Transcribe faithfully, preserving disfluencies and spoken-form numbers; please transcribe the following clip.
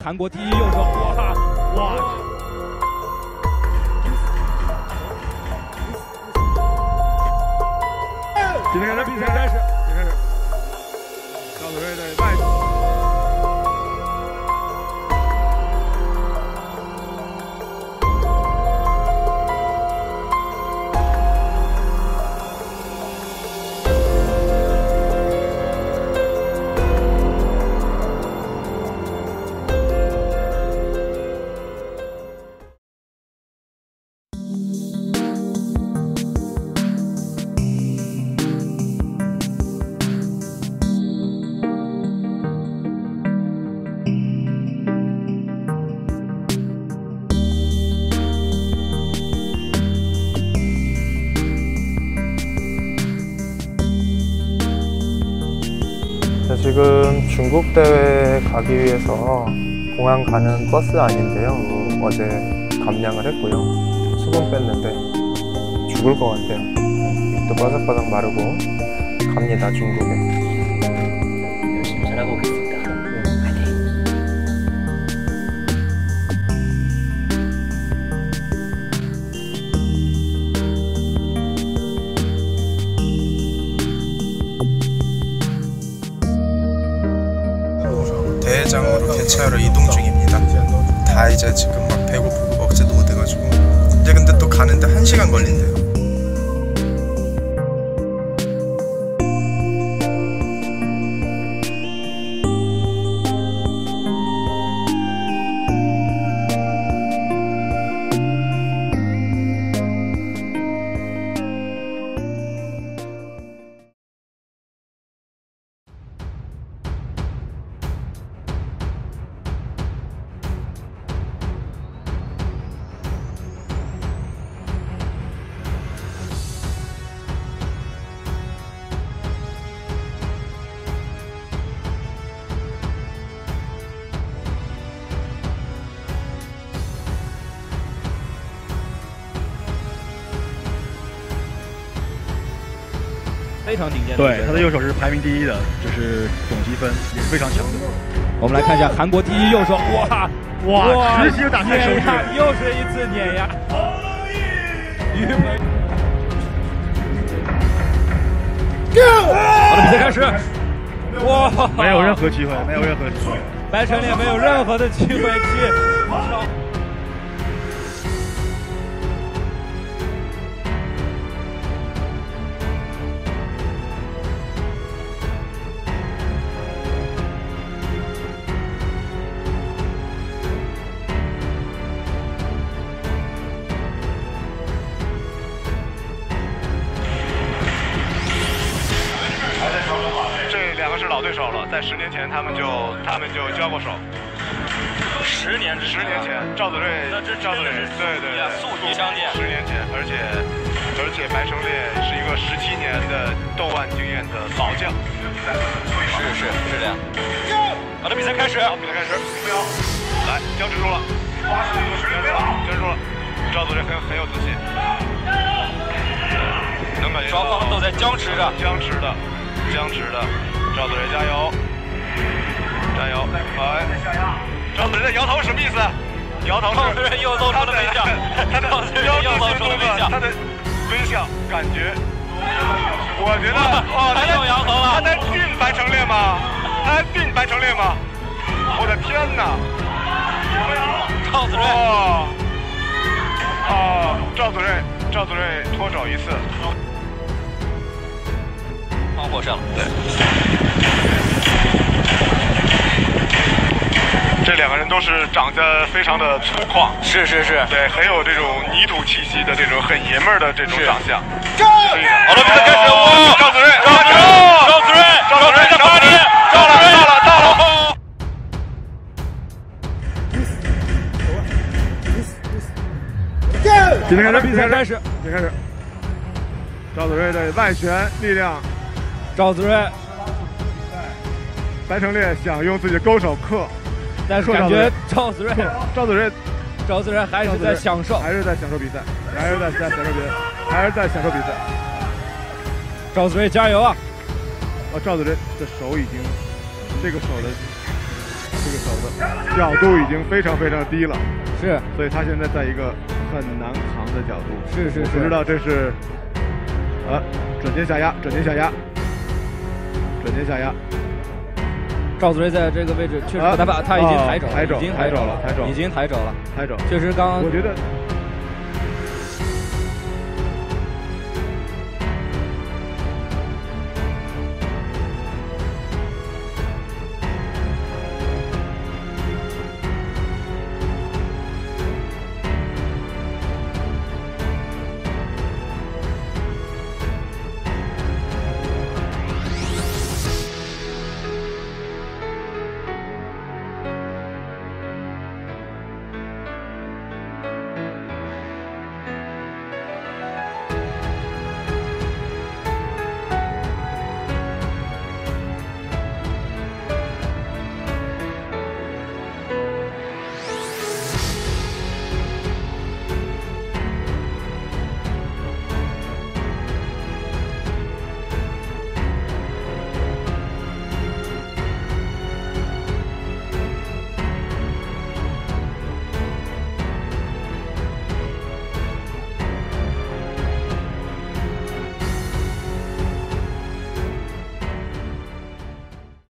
韩国第一右手，哇哇！ 今天的比赛开始，开始，赵子睿的外。 지금 중국 대회 가기 위해서 공항 가는 버스 안인데요. 어제 감량을 했고요. 수분 뺐는데 죽을 것 같아요. 입도 바삭바삭 마르고 갑니다, 중국에. 열심히 잘하고 오겠습니다. 화이팅! 대회장으로 개최하러 이동 중입니다. 다 이제 지금 막 배고프고 억제도 못 해가지고 이제 근데 또 가는데 한 시간 걸린대요. 非常顶尖的， 对，他的右手是排名第一的，这是总积分也是非常强的。 我们来看一下韩国第一右手，哇哇，直接打开手指， 又是一次碾压。于梅，好的，比赛开始。哇， 没有任何机会，没有任何机会。 白成烈没有任何的机会去。 是老对手了，在十年前他们就他们就交过手。 十年之十年前，赵子睿，赵子睿，对对对， 宿敌相见。 十年前，而且而且白成烈是一个十七年的豆腕经验的老将。 是是是这样。好的，比赛开始， 好，比赛开始，来，僵持住了，僵持住了，赵子睿很很有自信，能感觉双方都在僵持着， 僵持的，僵持的。 赵子睿加油，加油！哎，赵子睿的摇头什么意思？摇头是赵子睿又露出了微笑， 他的又露出了微笑， 他的微笑感觉，我觉得哦， 他又摇头了。 他在训白成烈吗？他在训白成烈吗？我的天哪！ 赵子睿， 哦，哦，赵子睿，赵子睿脱手一次。 方获胜，对。 这两个人都是长得非常的粗犷， 是是是， 对，很有这种泥土气息的这种很爷们儿的这种长相。 好了，比赛开始，哇！ 赵子睿， 赵子睿，赵子睿，赵子睿的发力， 到了，到了，到了。 今天的比赛开始，比赛开始。赵子睿的外旋力量。 赵子睿， 白成烈想用自己的勾手克， 但是感觉赵子睿， 赵子睿， 赵子睿还是在享受， 还是在享受比赛，还是在在享受比赛，还是在享受比赛。 赵子睿加油啊！ 哦，赵子睿的手已经，这个手的，这个手子，角度已经非常非常低了， 是， 所以他现在在一个很难扛的角度。 是是是， 不知道这是，啊，转肩下压，转肩下压，转肩下压。 赵子睿在这个位置确实不太怕，他已经抬肘， 抬肘， 已经抬肘了， 抬肘， 已经抬肘了， 抬肘。 确实，刚刚我觉得